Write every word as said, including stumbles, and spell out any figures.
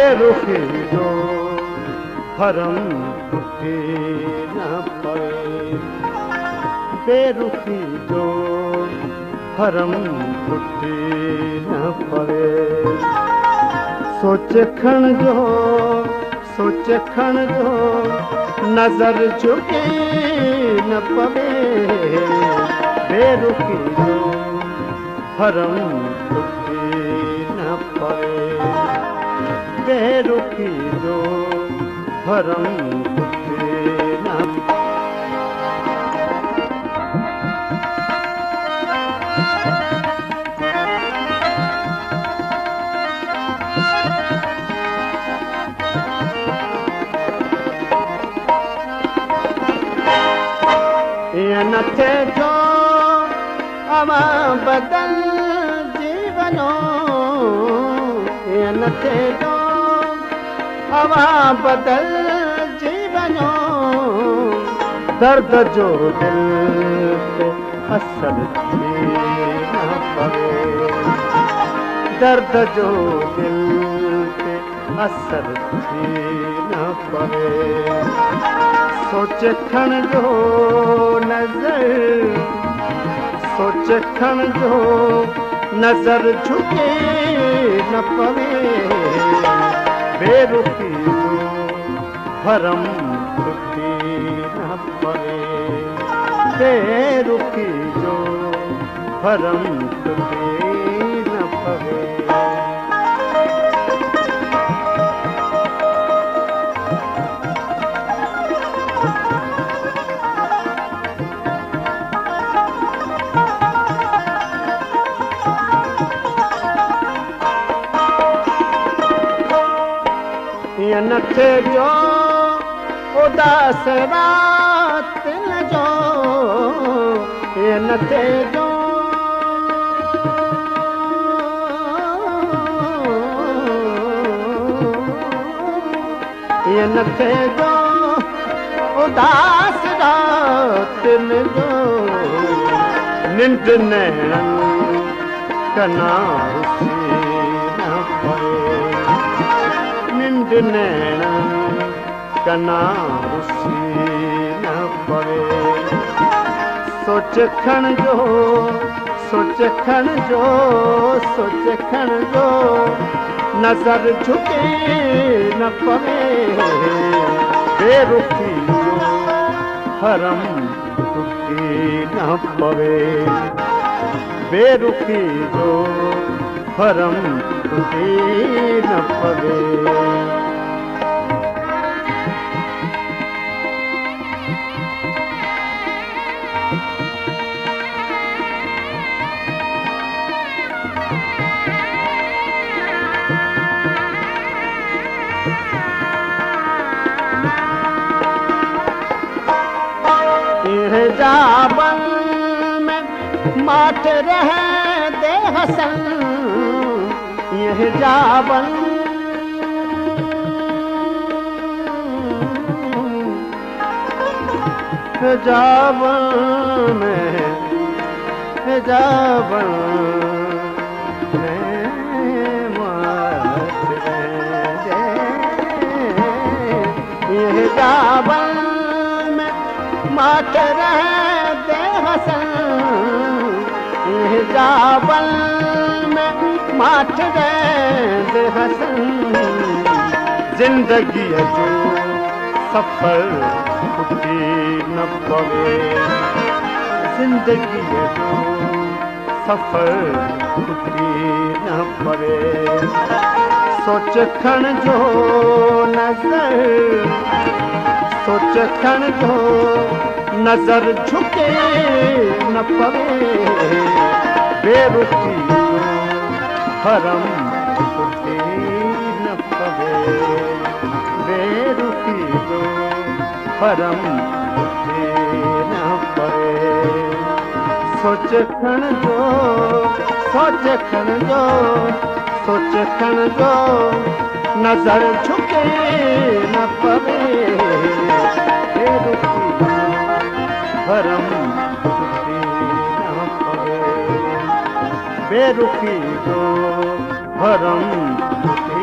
बेरुखी जो भरम टूटे न पवे, बेरुखी जो भरम टूटे न पवे। सोच खण जो सोच खण जो नजर झुके न पवे, बेरुखी जो भरम टूटे न पवे, बेरुखी जो भरम टूटे न पवे। न थे जो अवा बदल जीवनो, न थे जो अवा बदल जीवनो, दर्द जो दिल पे असर थी न पवे, दर्द जो दिल पे असर थी न पवे। सोच खण जो नजर सोच खण जो नजर झुके न पवे, बेरुखी जो भरम टूटे न पवे, बेरुखी जो भरम टूटे न पवे। न थे जो उदास रात न जो, न थे जो न थे जो उदास रात न जो, निंड नैणन कनारुसी न पवे, निंड नैणन कनारुसी न पवे। सोच खण जो सोच खण जो सोच खण जो नजर झुके न पवे, बेरुखी जो भरम टूटे न पवे, बेरुखी जो भरम टूटे न पवे। जाबन में माठ रहे दे हसन, यह जाबन जाबन में जाबन में माठ रहे, यह जाबन माठ रहे दे हसन, यह जाबल में माठ रहे दे हसन। जिंदगी जो सफर टूटे न पवे, जिंदगी जो सफर टूटे न पवे। सोच खण जो नजर सोच खण जो नजर झुके न पवे, बेरुखी जो भरम टूटे न पवे, बेरुखी जो भरम टूटे न पवे। सोच खण जो सोच खण जो सोच खण जो नजर झुके न पवे, बेरुखी भरम टूटे न पवे, बेरुखी जो भरम टूटे